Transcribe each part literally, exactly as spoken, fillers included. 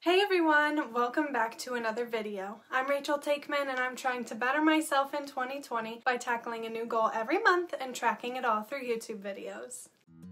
Hey everyone, welcome back to another video. I'm Rachel Takeman and I'm trying to better myself in twenty twenty by tackling a new goal every month and tracking it all through YouTube videos.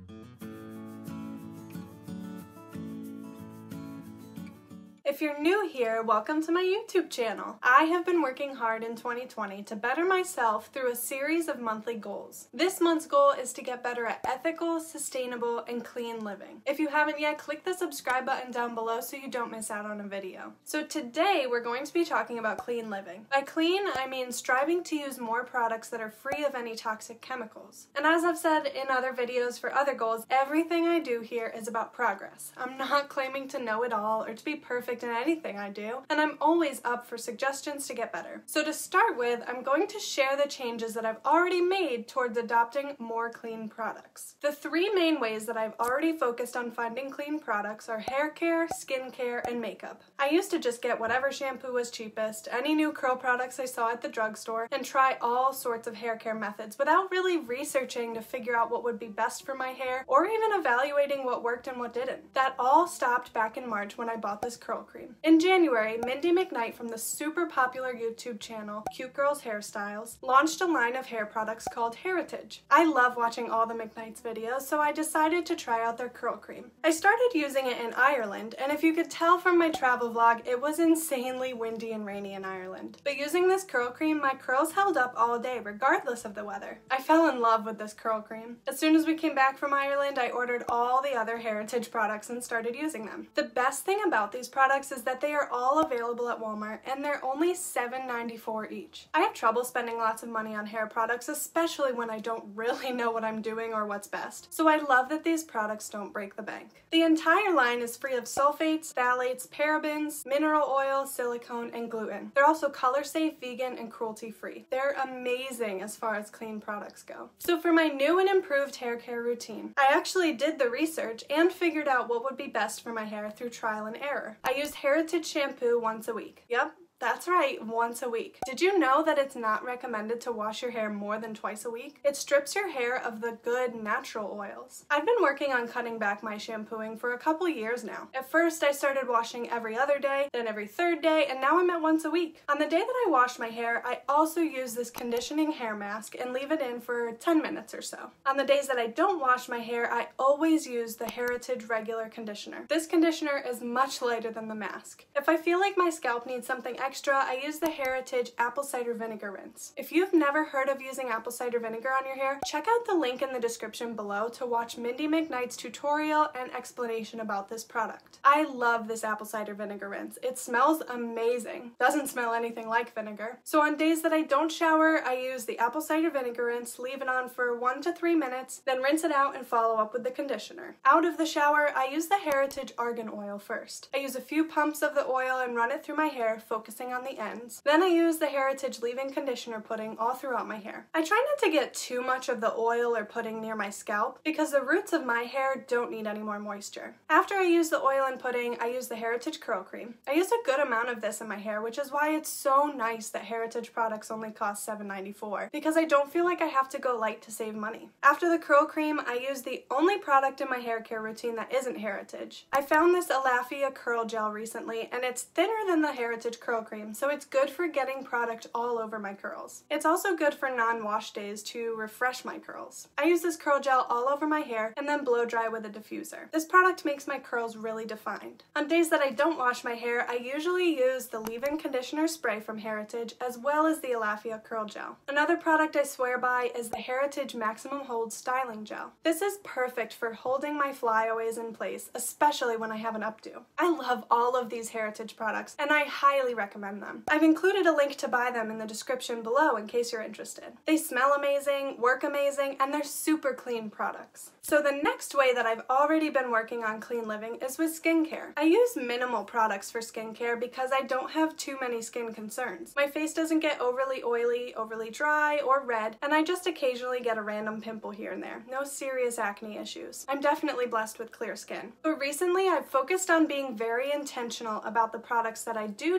If you're new here, welcome to my YouTube channel. I have been working hard in twenty twenty to better myself through a series of monthly goals. This month's goal is to get better at ethical, sustainable, and clean living. If you haven't yet, click the subscribe button down below so you don't miss out on a video. So today we're going to be talking about clean living. By clean, I mean striving to use more products that are free of any toxic chemicals. And as I've said in other videos for other goals, everything I do here is about progress. I'm not claiming to know it all or to be perfect in anything I do, and I'm always up for suggestions to get better. So to start with, I'm going to share the changes that I've already made towards adopting more clean products. The three main ways that I've already focused on finding clean products are hair care, skin care, and makeup. I used to just get whatever shampoo was cheapest, any new curl products I saw at the drugstore, and try all sorts of hair care methods without really researching to figure out what would be best for my hair or even evaluating what worked and what didn't. That all stopped back in March when I bought this curl cream. In January, Mindy McKnight from the super popular YouTube channel Cute Girls Hairstyles launched a line of hair products called Heritage. I love watching all the McKnights videos, so I decided to try out their curl cream. I started using it in Ireland, and if you could tell from my travel vlog, it was insanely windy and rainy in Ireland. But using this curl cream, my curls held up all day regardless of the weather. I fell in love with this curl cream. As soon as we came back from Ireland, I ordered all the other Heritage products and started using them. The best thing about these products is that they are all available at Walmart and they're only seven ninety-four each. I have trouble spending lots of money on hair products, especially when I don't really know what I'm doing or what's best. So I love that these products don't break the bank. The entire line is free of sulfates, phthalates, parabens, mineral oil, silicone, and gluten. They're also color safe, vegan, and cruelty free. They're amazing as far as clean products go. So for my new and improved hair care routine, I actually did the research and figured out what would be best for my hair through trial and error. I used Heritage shampoo once a week. Yep. That's right, once a week. Did you know that it's not recommended to wash your hair more than twice a week? It strips your hair of the good natural oils. I've been working on cutting back my shampooing for a couple years now. At first, I started washing every other day, then every third day, and now I'm at once a week. On the day that I wash my hair, I also use this conditioning hair mask and leave it in for ten minutes or so. On the days that I don't wash my hair, I always use the Heritage regular conditioner. This conditioner is much lighter than the mask. If I feel like my scalp needs something extra, Extra, I use the Heritage apple cider vinegar rinse. If you've never heard of using apple cider vinegar on your hair, check out the link in the description below to watch Mindy McKnight's tutorial and explanation about this product. I love this apple cider vinegar rinse. It smells amazing. Doesn't smell anything like vinegar. So on days that I don't shower, I use the apple cider vinegar rinse, leave it on for one to three minutes, then rinse it out and follow up with the conditioner. Out of the shower, I use the Heritage argan oil first. I use a few pumps of the oil and run it through my hair, focusing on the ends. Then I use the Heritage leave-in conditioner pudding all throughout my hair. I try not to get too much of the oil or pudding near my scalp because the roots of my hair don't need any more moisture. After I use the oil and pudding, I use the Heritage curl cream. I use a good amount of this in my hair, which is why it's so nice that Heritage products only cost seven ninety-four, because I don't feel like I have to go light to save money. After the curl cream, I use the only product in my hair care routine that isn't Heritage. I found this Alaffia curl gel recently, and it's thinner than the Heritage curl cream, so it's good for getting product all over my curls. It's also good for non-wash days to refresh my curls. I use this curl gel all over my hair and then blow dry with a diffuser. This product makes my curls really defined. On days that I don't wash my hair, I usually use the leave-in conditioner spray from Heritage as well as the Alaffia curl gel. Another product I swear by is the Heritage Maximum Hold Styling Gel. This is perfect for holding my flyaways in place, especially when I have an updo. I love all of these Heritage products and I highly recommend them. I've included a link to buy them in the description below in case you're interested. They smell amazing, work amazing, and they're super clean products. So the next way that I've already been working on clean living is with skincare. I use minimal products for skincare because I don't have too many skin concerns. My face doesn't get overly oily, overly dry, or red, and I just occasionally get a random pimple here and there. No serious acne issues. I'm definitely blessed with clear skin. But recently I've focused on being very intentional about the products that I do choose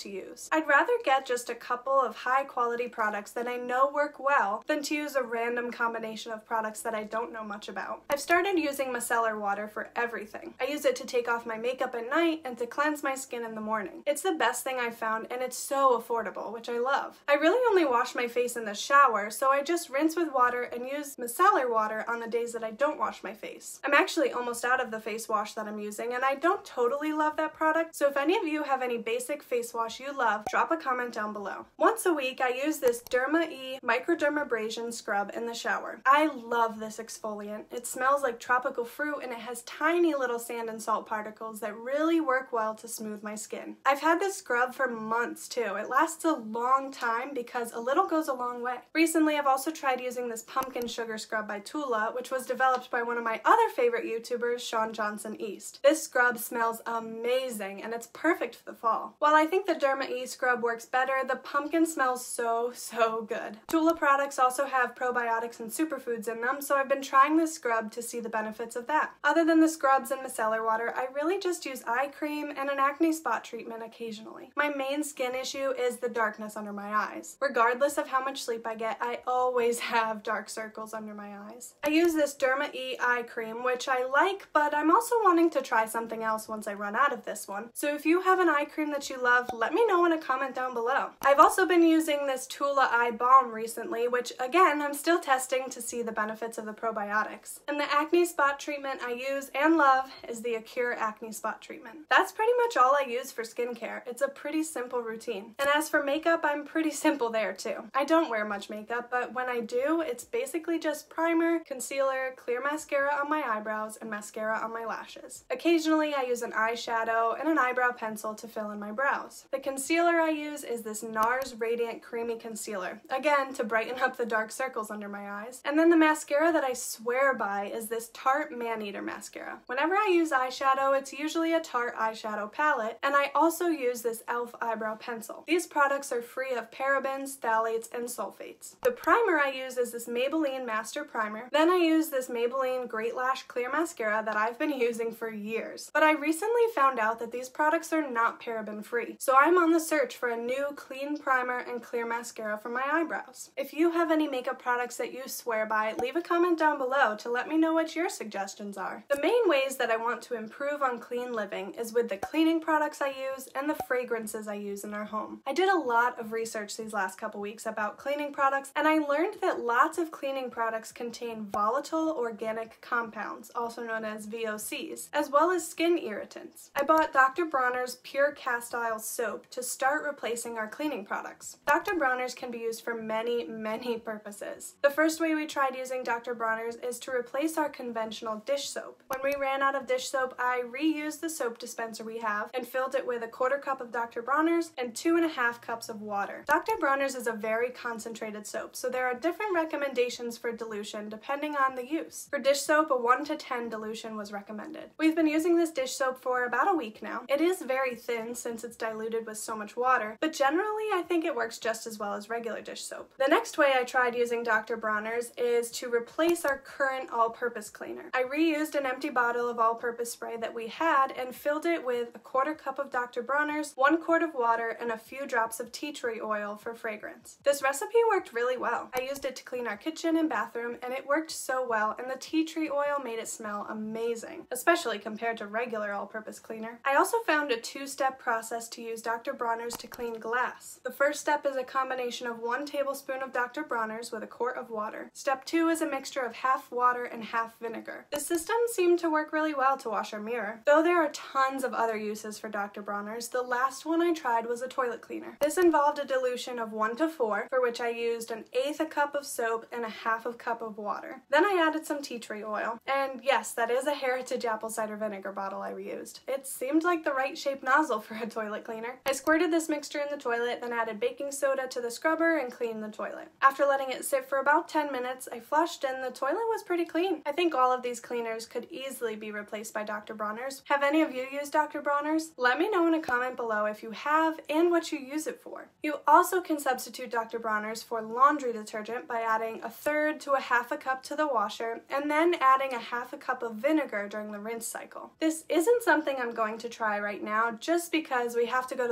to use. I'd rather get just a couple of high quality products that I know work well than to use a random combination of products that I don't know much about. I've started using micellar water for everything. I use it to take off my makeup at night and to cleanse my skin in the morning. It's the best thing I've found, and it's so affordable, which I love. I really only wash my face in the shower, so I just rinse with water and use micellar water on the days that I don't wash my face. I'm actually almost out of the face wash that I'm using, and I don't totally love that product, so if any of you have any basic face wash you love, drop a comment down below. Once a week, I use this Derma-E Microdermabrasion Scrub in the shower. I love this exfoliant. It smells like tropical fruit, and it has tiny little sand and salt particles that really work well to smooth my skin. I've had this scrub for months too. It lasts a long time because a little goes a long way. Recently, I've also tried using this pumpkin sugar scrub by Tula, which was developed by one of my other favorite YouTubers, Shawn Johnson East. This scrub smells amazing, and it's perfect for the fall. While I think the Derma-E scrub works better, the pumpkin smells so, so good. Tula products also have probiotics and superfoods in them, so I've been trying this scrub to see the benefits of that. Other than the scrubs and micellar water, I really just use eye cream and an acne spot treatment occasionally. My main skin issue is the darkness under my eyes. Regardless of how much sleep I get, I always have dark circles under my eyes. I use this Derma-E eye cream, which I like, but I'm also wanting to try something else once I run out of this one. So if you have an eye cream that you love, let me know in a comment down below. I've also been using this Tula Eye Balm recently, which again, I'm still testing to see the benefits of the probiotics. And the acne spot treatment I use and love is the Acure Acne Spot Treatment. That's pretty much all I use for skincare. It's a pretty simple routine. And as for makeup, I'm pretty simple there too. I don't wear much makeup, but when I do, it's basically just primer, concealer, clear mascara on my eyebrows, and mascara on my lashes. Occasionally, I use an eyeshadow and an eyebrow pencil to fill in my brows. The concealer I use is this NARS Radiant Creamy Concealer, again to brighten up the dark circles under my eyes. And then the mascara that I swear by is this Tarte Maneater mascara. Whenever I use eyeshadow, it's usually a Tarte eyeshadow palette, and I also use this e l f eyebrow pencil. These products are free of parabens, phthalates, and sulfates. The primer I use is this Maybelline Master Primer. Then I use this Maybelline Great Lash Clear Mascara that I've been using for years. But I recently found out that these products are not paraben free, so I'm on the search for a new clean primer and clear mascara for my eyebrows. If you have any makeup products that you swear by, leave a comment down below to let me know what your suggestions are. The main ways that I want to improve on clean living is with the cleaning products I use and the fragrances I use in our home. I did a lot of research these last couple weeks about cleaning products, and I learned that lots of cleaning products contain volatile organic compounds, also known as V O Cs, as well as skin irritants. I bought Doctor Bronner's Pure Castile Soap to start replacing our cleaning products. Doctor Bronner's can be used for many, many purposes. The first way we tried using Doctor Bronner's is to replace our conventional dish soap. When we ran out of dish soap, I reused the soap dispenser we have and filled it with a quarter cup of Doctor Bronner's and two and a half cups of water. Doctor Bronner's is a very concentrated soap, so there are different recommendations for dilution depending on the use. For dish soap, a one to ten dilution was recommended. We've been using this dish soap for about a week now. It is very thin since it's diluted with so much water, but generally I think it works just as well as regular dish soap. The next way I tried using Doctor Bronner's is to replace our current all-purpose cleaner. I reused an empty bottle of all-purpose spray that we had and filled it with a quarter cup of Doctor Bronner's, one quart of water, and a few drops of tea tree oil for fragrance. This recipe worked really well. I used it to clean our kitchen and bathroom, and it worked so well, and the tea tree oil made it smell amazing, especially compared to regular all-purpose cleaner. I also found a two-step process to use Doctor Bronner's to clean glass. The first step is a combination of one tablespoon of Doctor Bronner's with a quart of water. Step two is a mixture of half water and half vinegar. The system seemed to work really well to wash our mirror. Though there are tons of other uses for Doctor Bronner's, the last one I tried was a toilet cleaner. This involved a dilution of one to four, for which I used an eighth a cup of soap and a half a cup of water. Then I added some tea tree oil. And yes, that is a Heritage apple cider vinegar bottle I reused. It seemed like the right shaped nozzle for a toilet cleaner. I squirted this mixture in the toilet, then added baking soda to the scrubber and cleaned the toilet. After letting it sit for about ten minutes, I flushed and the toilet was pretty clean. I think all of these cleaners could easily be replaced by Doctor Bronner's. Have any of you used Doctor Bronner's? Let me know in a comment below if you have and what you use it for. You also can substitute Doctor Bronner's for laundry detergent by adding a third to a half a cup to the washer and then adding a half a cup of vinegar during the rinse cycle. This isn't something I'm going to try right now just because we have to go to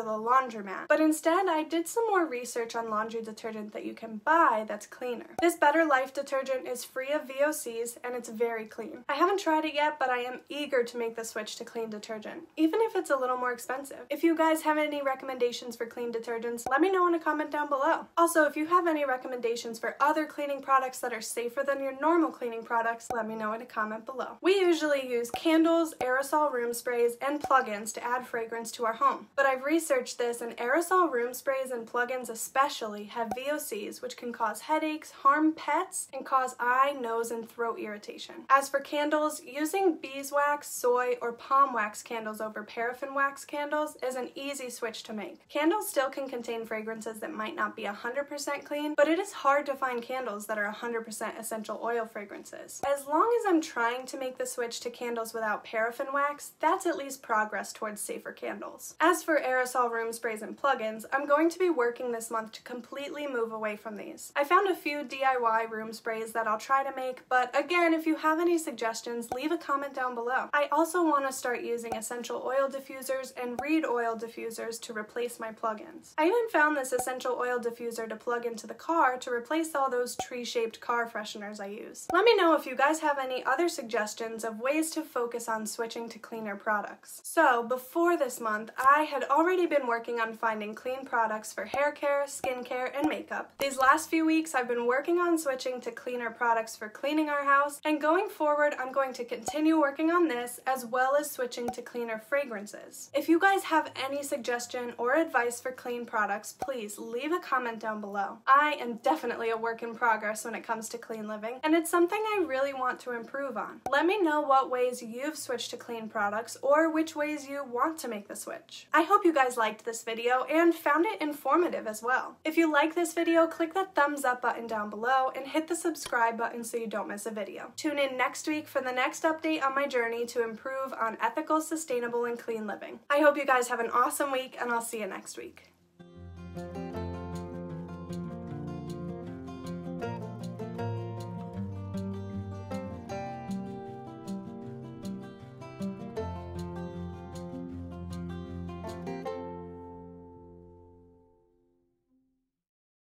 to the laundromat, but instead I did some more research on laundry detergent that you can buy that's cleaner. This Better Life detergent is free of V O Cs and it's very clean. I haven't tried it yet, but I am eager to make the switch to clean detergent, even if it's a little more expensive. If you guys have any recommendations for clean detergents, let me know in a comment down below. Also, if you have any recommendations for other cleaning products that are safer than your normal cleaning products, let me know in a comment below. We usually use candles, aerosol room sprays, and plugins to add fragrance to our home. But I've researched this, and aerosol room sprays and plugins especially have V O Cs, which can cause headaches, harm pets, and cause eye, nose, and throat irritation. As for candles, using beeswax, soy, or palm wax candles over paraffin wax candles is an easy switch to make. Candles still can contain fragrances that might not be one hundred percent clean, but it is hard to find candles that are one hundred percent essential oil fragrances. As long as I'm trying to make the switch to candles without paraffin wax, that's at least progress towards safer candles. As for aerosol room sprays and plugins, I'm going to be working this month to completely move away from these. I found a few D I Y room sprays that I'll try to make, but again, if you have any suggestions, leave a comment down below. I also want to start using essential oil diffusers and reed oil diffusers to replace my plugins. I even found this essential oil diffuser to plug into the car to replace all those tree-shaped car fresheners I use. Let me know if you guys have any other suggestions of ways to focus on switching to cleaner products. So, before this month, I had already been working on finding clean products for hair care, skincare, and makeup. These last few weeks, I've been working on switching to cleaner products for cleaning our house, and going forward, I'm going to continue working on this as well as switching to cleaner fragrances. If you guys have any suggestion or advice for clean products, please leave a comment down below. I am definitely a work in progress when it comes to clean living, and it's something I really want to improve on. Let me know what ways you've switched to clean products or which ways you want to make the switch. I hope you guys liked this video and found it informative as well. If you like this video, click that thumbs up button down below and hit the subscribe button so you don't miss a video. Tune in next week for the next update on my journey to improve on ethical, sustainable, and clean living. I hope you guys have an awesome week, and I'll see you next week.